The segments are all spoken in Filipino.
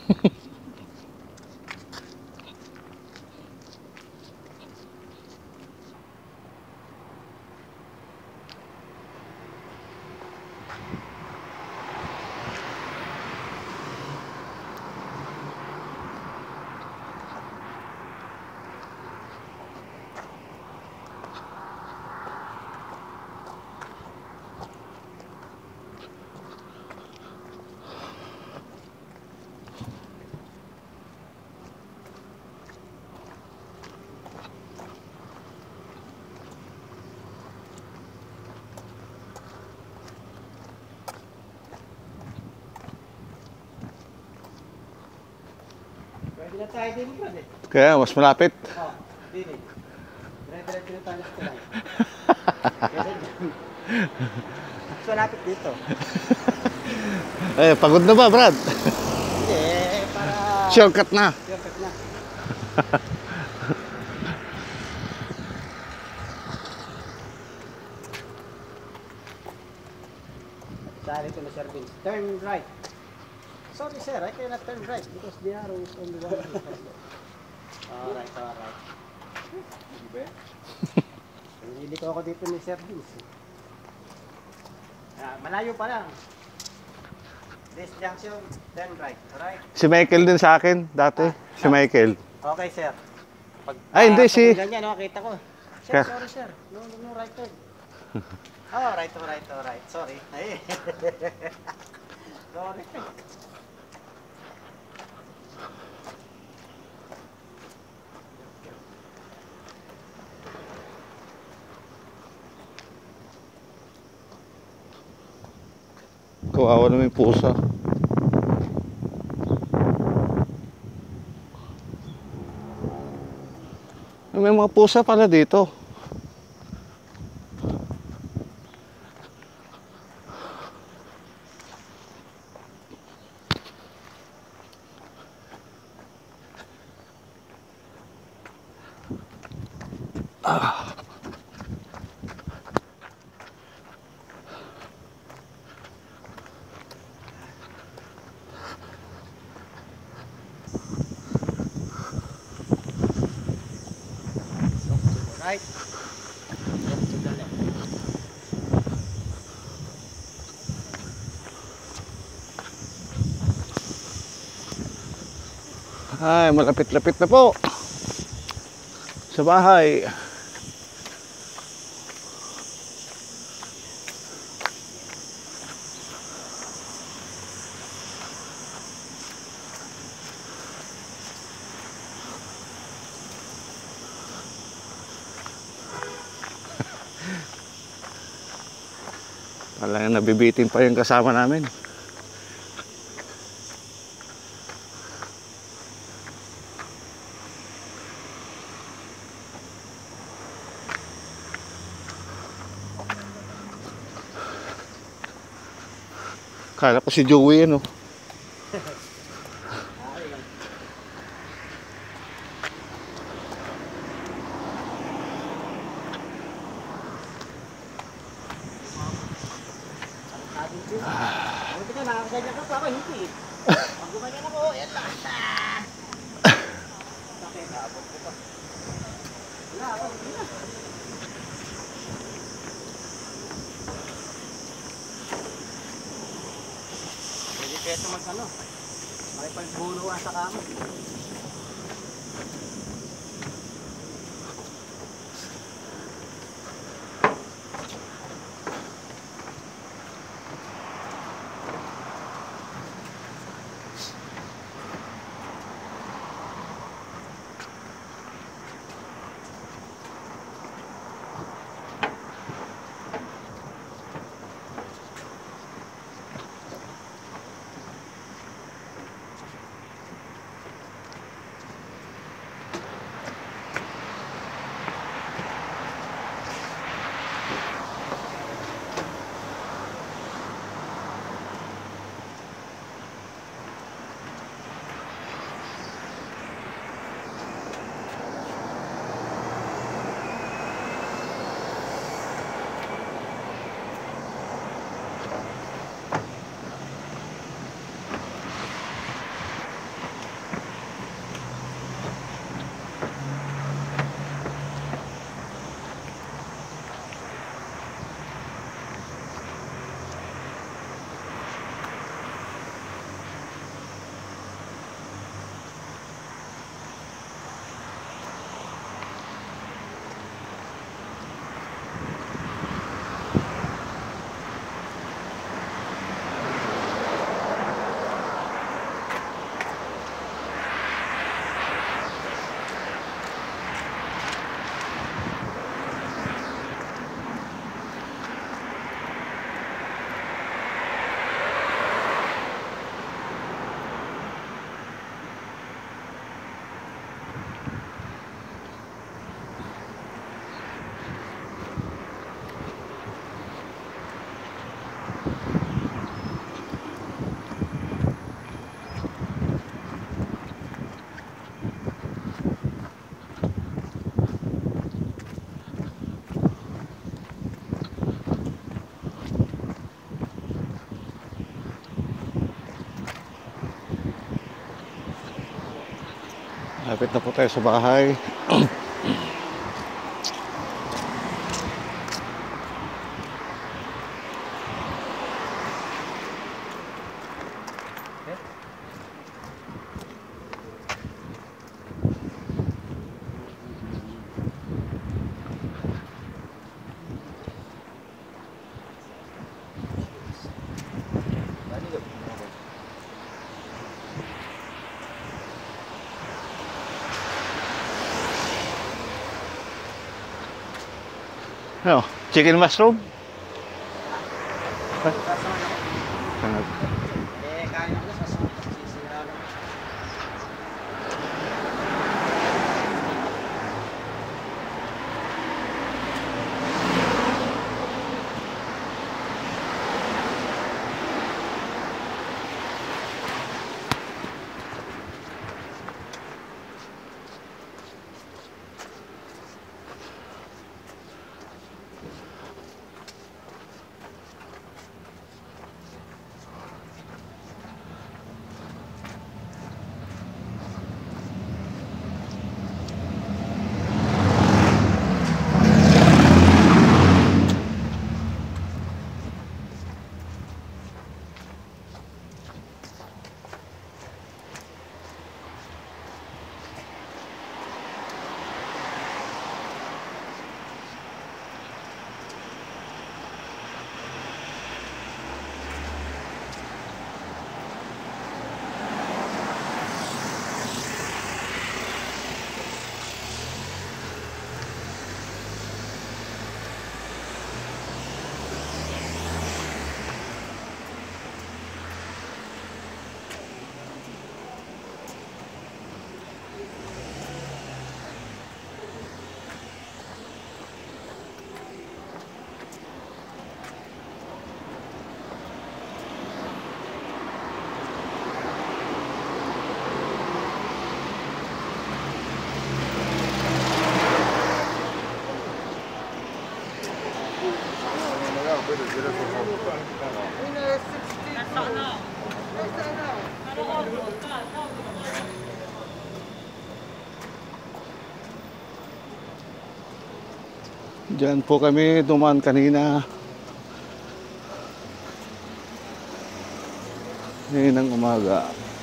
Pwede na tayo din, brad eh. Kaya, mas malapit. Oo, din eh. Dire-diretso na tayo sa tayo. Kaya dyan. Mas malapit dito. Eh, pagod na ba, Brad? Hindi, para... Shortcut na. Shortcut na. Saan ito na, Sir Vince? Turn right. Sorry, sir. I cannot turn right because the arrow is on the one way. Alright, alright. Hindi ba? Hindi ko ako dito ni Sir Vince. Malayo pa lang. This junction, turn right. Alright? Si Michael din sa akin, dati. Si Michael. Okay, sir. Pag, Ay, hindi, si... ganyan, no, kita ko. Sir, Ka- sorry, sir. No, right turn. Oh, right. Sorry. Ay. Sorry. Kawawa naman yung pusa. May mga pusa pala dito. Right. Look to the left. Ay, malapit-lapit na po sa bahay. Talagang nabibitin pa yung kasama namin. Kala ko si Joey ano. Buti ka, nakakaganyan ka pa ako, hindi. Pag gumanyan ako, yan lang. Sakit, abot ko pa. Wala ako, hindi na. Pwede kaya ito mag-ano. Makipagbunuan sa kama. Malapit na po tayo sa bahay. Ano? Chicken mushroom? Eh, kain ko sa sisira lang. Diyan po kami dumaan kanina. Ngayon ng umaga.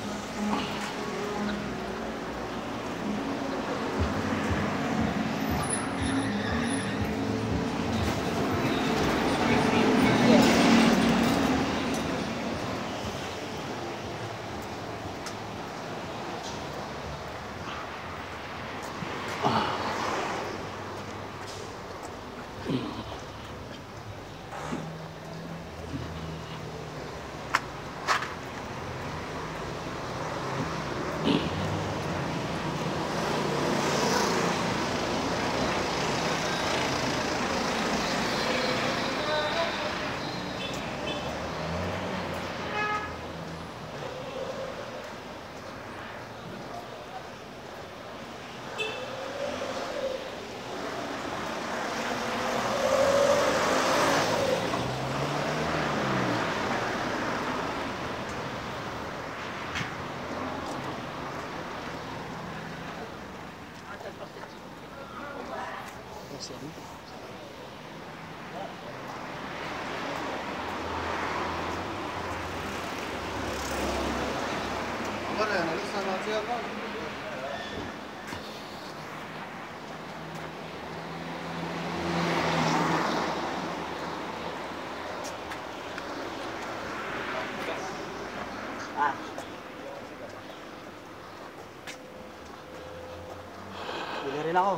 Bili rin ako.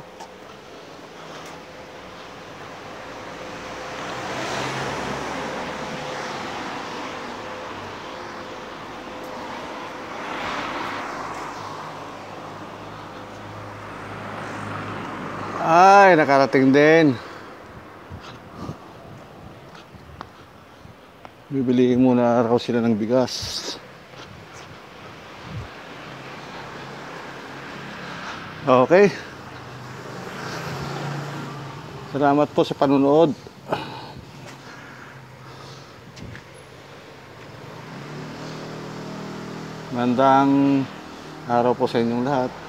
Ay, nakarating din. Bibili muna raw sila ng bigas. Okay. Salamat po sa panunood. Magandang araw po sa inyong lahat.